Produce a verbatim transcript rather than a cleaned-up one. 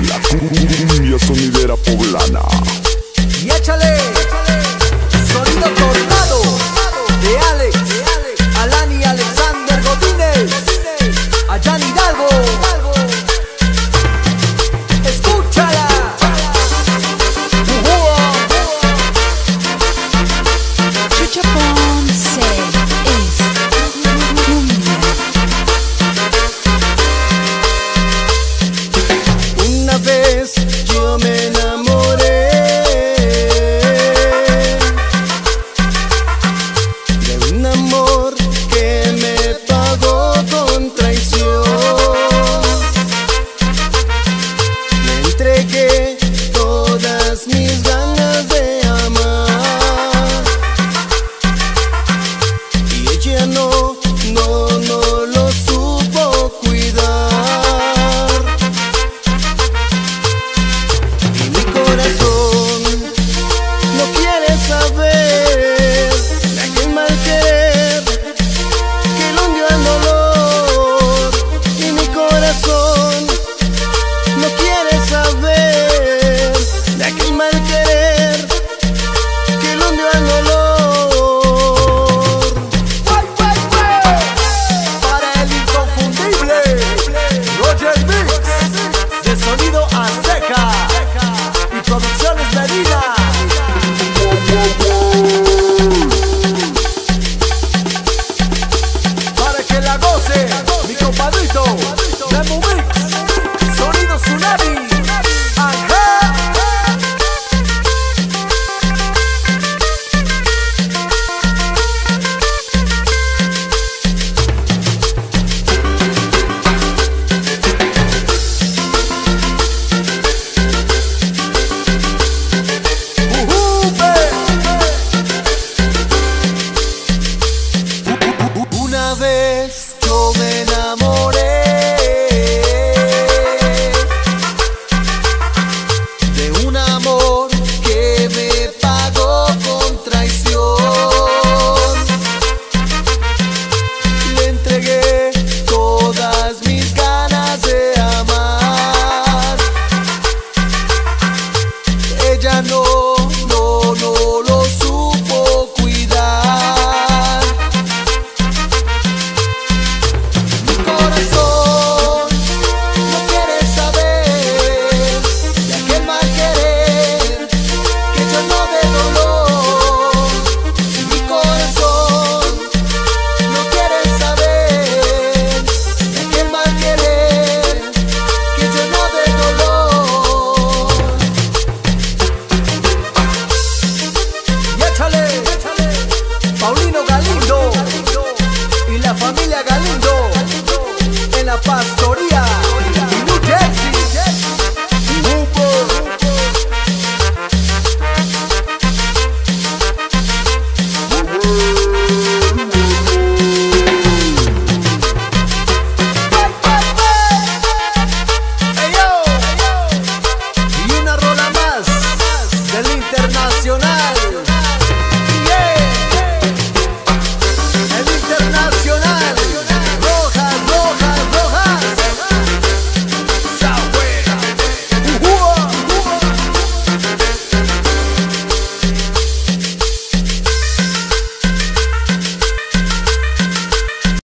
La cumbia sonidera poblana. Y échale sonido tornado de Alex, Alan y Alexander Godínez, allá en Hidalgo. Escúchala. Chucha Ponce es cumbia. Una vez yo me enamoré de un amor que me pagó con traición. Le entregué todas mis ganas de amar y ella no, no, no lo supo cuidar. Y mi corazón no quiere saber de aquel mal querer que lo hundió al dolor. Y mi corazón no quiere saber de aquel mal querer que lo hundió al dolor. Para el inconfundible Roger Mix de Sonido Azteca y Producciones Medina. Para que la goce mi compadrito Memo Mix, Sonido Tsunami, Ángel.